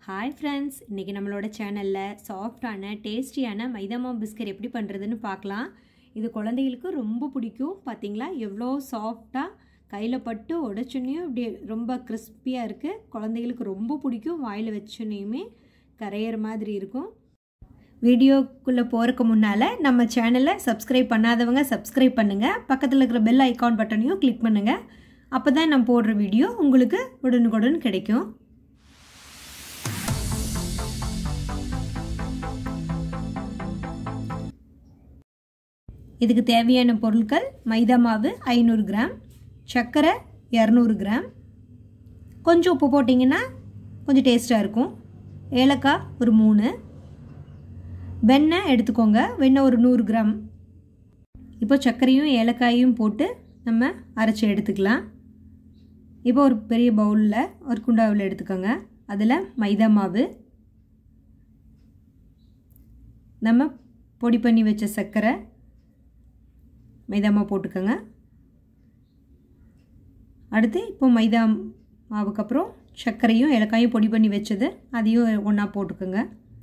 Hi friends, இன்னைக்கு நம்மளோட சேனல்ல சாஃப்ட்டான டேஸ்டியான மைதா மாவு பிஸ்கட் எப்படி பண்றதுன்னு பார்க்கலாம். இது குழந்தைகளுக்கு ரொம்ப பிடிக்கும். பாத்தீங்களா எவ்வளோ சாஃப்ட்டா கையில பட்டு உடைச்சனையும் அப்படியே ரொம்ப கிறிஸ்பியா இருக்கு. குழந்தைகளுக்கு ரொம்ப பிடிக்கும். வாயில வெச்சனையுமே கரையற மாதிரி இருக்கும். வீடியோக்குள்ள போறதுக்கு முன்னால நம்ம சேனலை சப்ஸ்கிரைப் பண்ணாதவங்க சப்ஸ்கிரைப் பண்ணுங்க. பக்கத்துல இருக்கிற பெல் ஐகான் பட்டனையும் கிளிக் பண்ணுங்க. அப்பதான் நான் போடுற வீடியோ உங்களுக்கு உடனுக்குடன் கிடைக்கும். இதுக்கு தேவையான பொருட்கள் மைதா மாவு 500 கிராம், சர்க்கரை 200 கிராம், கொஞ்சம் உப்பு போட்டிங்கன்னா கொஞ்சம் டேஸ்ட்டாக இருக்கும், ஏலக்காய் ஒரு 3, வெண்ணெய் எடுத்துக்கோங்க, வெண்ணெய் ஒரு 100 கிராம். இப்போ சர்க்கரையும் ஏலக்காயும் போட்டு நம்ம அரைச்சி எடுத்துக்கலாம். இப்போ ஒரு பெரிய பவுலில் ஒரு குண்டாவில் எடுத்துக்கோங்க. அதில் மைதா மாவு, நம்ம பொடி பண்ணி வச்ச சர்க்கரை, மைதா மாவு போட்டுக்கோங்க. அடுத்து இப்போ மைதா மாவுக்கு அப்புறம் சர்க்கரையும் ஏலக்காயும் பொடி பண்ணி வச்சது அதையும் ஒன்றா போட்டுக்கோங்க.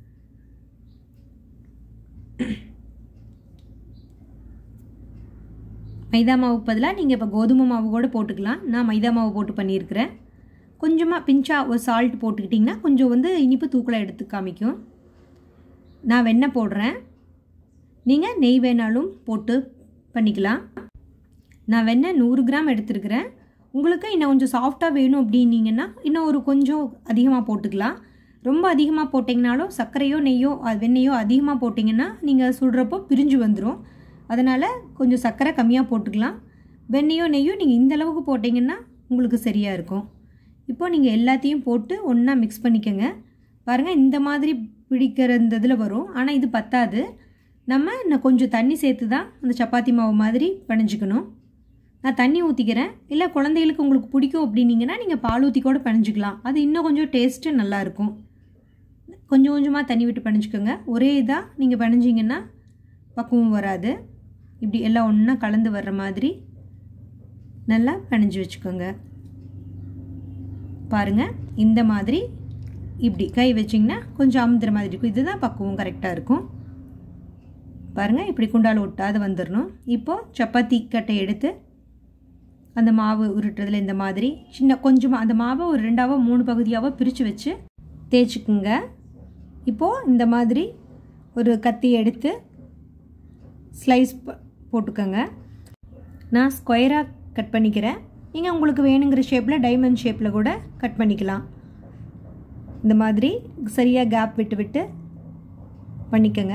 மைதா மாவுக்கு பதிலாக நீங்கள் இப்போ கோதுமை மாவு கூட போட்டுக்கலாம். நான் மைதா மாவு போட்டு பண்ணியிருக்கிறேன். கொஞ்சமாக பிஞ்சாக ஒரு சால்ட் போட்டுக்கிட்டிங்கன்னா கொஞ்சம் இனிப்பு தூக்கலாக எடுத்து காமிக்கும். நான் வெண்ணெய் போடுறேன். நீங்கள் நெய் வேணாலும் போட்டு பண்ணிக்கலாம். நான் வெண்ணெய் 100 கிராம் எடுத்துருக்கிறேன். உங்களுக்கு இன்னும் கொஞ்சம் சாஃப்டாக வேணும் அப்படின்னீங்கன்னா இன்னும் ஒரு கொஞ்சம் அதிகமாக போட்டுக்கலாம். ரொம்ப அதிகமாக போட்டிங்கனாலும் சர்க்கரையோ நெய்யோ வெண்ணெயோ அதிகமாக போட்டிங்கன்னா நீங்கள் சுடுறப்போ பிரிஞ்சு வந்துடும். அதனால் கொஞ்சம் சர்க்கரை கம்மியாக போட்டுக்கலாம். வெண்ணெயோ நெய்யோ நீங்கள் இந்த அளவுக்கு போட்டிங்கன்னா உங்களுக்கு சரியாக இருக்கும். இப்போ நீங்கள் எல்லாத்தையும் போட்டு ஒன்றா மிக்ஸ் பண்ணிக்கோங்க. பாருங்கள் இந்த மாதிரி பிடிக்கிற இந்த இதில் வரும். ஆனால் இது பத்தாது. நம்ம இன்னும் கொஞ்சம் தண்ணி சேர்த்து தான் அந்த சப்பாத்தி மாவு மாதிரி பிணைஞ்சிக்கணும். நான் தண்ணி ஊற்றிக்கிறேன். இல்லை குழந்தைகளுக்கு உங்களுக்கு பிடிக்கும் அப்படின்னீங்கன்னா நீங்கள் பால் ஊற்றி கூட பிணைஞ்சிக்கலாம். அது இன்னும் கொஞ்சம் டேஸ்ட்டு நல்லாயிருக்கும். கொஞ்சம் கொஞ்சமாக தண்ணி விட்டு பிணைஞ்சிக்கோங்க. ஒரே இதாக நீங்கள் பிணைஞ்சிங்கன்னா பக்குவம் வராது. இப்படி எல்லாம் ஒன்றா கலந்து வர்ற மாதிரி நல்லா பிணைஞ்சி வச்சுக்கோங்க. பாருங்கள் இந்த மாதிரி இப்படி கை வச்சிங்கன்னா கொஞ்சம் அமுத்துற மாதிரி இருக்கும். இதுதான் பக்குவம் கரெக்டாக இருக்கும். பாருங்கள் இப்படி குண்டால் ஒட்டாது வந்துடணும். இப்போது சப்பாத்தி கட்டை எடுத்து அந்த மாவு உருட்டுறதுல இந்த மாதிரி சின்ன கொஞ்சமாக அந்த மாவை ஒரு 2ஆவோ 3 பகுதியாவோ பிரித்து வச்சு தேய்ச்சிக்குங்க. இப்போது இந்த மாதிரி ஒரு கத்தி எடுத்து ஸ்லைஸ் போட்டுக்கோங்க. நான் ஸ்கொயராக கட் பண்ணிக்கிறேன். நீங்கள் உங்களுக்கு வேணுங்கிற ஷேப்பில் டைமண்ட் ஷேப்பில் கூட கட் பண்ணிக்கலாம். இந்த மாதிரி சரியாக கேப் விட்டு விட்டு பண்ணிக்கோங்க.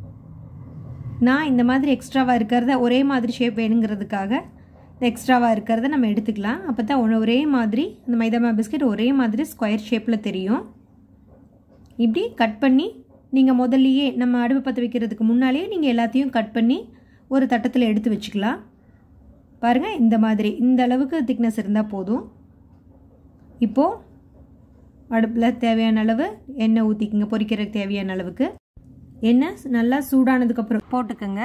நான் இந்த மாதிரி எக்ஸ்ட்ராவாக இருக்கிறத ஒரே மாதிரி ஷேப் வேணுங்கிறதுக்காக எக்ஸ்ட்ராவாக இருக்கிறத நம்ம எடுத்துக்கலாம். அப்போ தான் ஒரே மாதிரி அந்த மைதா மாவு பிஸ்கட் ஒரே மாதிரி ஸ்கொயர் ஷேப்பில் தெரியும். இப்படி கட் பண்ணி நீங்கள் முதல்லையே நம்ம அடுப்பு பற்ற வைக்கிறதுக்கு முன்னாலேயே நீங்கள் எல்லாத்தையும் கட் பண்ணி ஒரு தட்டத்தில் எடுத்து வச்சுக்கலாம். பாருங்கள் இந்த மாதிரி இந்த அளவுக்கு திக்னஸ் இருந்தால் போதும். இப்போது அடுப்பில் தேவையான அளவு எண்ணெய் ஊற்றிக்கிங்க. பொரிக்கிறதுக்கு தேவையான அளவுக்கு எண்ணெய் நல்லா சூடானதுக்கப்புறம் போட்டுக்கோங்க.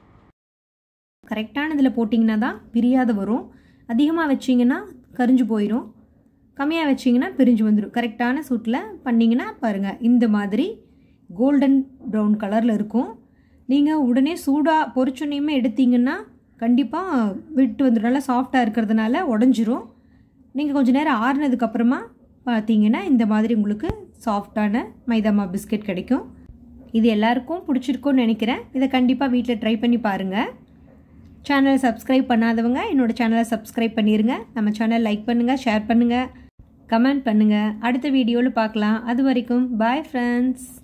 கரெக்டான இதில் போட்டிங்கன்னா தான் பிரியாத வரும். அதிகமாக வச்சிங்கன்னா கரிஞ்சு போயிடும். கம்மியாக வச்சிங்கன்னா பிரிஞ்சு வந்துடும். கரெக்டான சூட்டில் பண்ணிங்கன்னா பாருங்கள் இந்த மாதிரி கோல்டன் ப்ரௌன் கலரில் இருக்கும். நீங்கள் உடனே சூடாக பொரிச்சோன்னையுமே எடுத்திங்கன்னா கண்டிப்பாக விட்டு வந்துடும். நல்லா சாஃப்டாக இருக்கிறதுனால உடஞ்சிரும். நீங்கள் கொஞ்சம் நேரம் ஆறுனதுக்கப்புறமா பார்த்தீங்கன்னா இந்த மாதிரி உங்களுக்கு சாஃப்டான மைதா மாவு பிஸ்கட் கிடைக்கும். இது எல்லாருக்கும் பிடிச்சிருக்கும்னு நினைக்கிறேன். இதை கண்டிப்பாக வீட்டில் ட்ரை பண்ணி பாருங்கள். சேனலை சப்ஸ்கிரைப் பண்ணாதவங்க என்னோடய சேனலை சப்ஸ்கிரைப் பண்ணிடுங்க. நம்ம சேனல் லைக் பண்ணுங்கள், ஷேர் பண்ணுங்கள், கமெண்ட் பண்ணுங்கள். அடுத்த வீடியோவில் பார்க்கலாம். அது வரைக்கும் பாய் ஃப்ரெண்ட்ஸ்.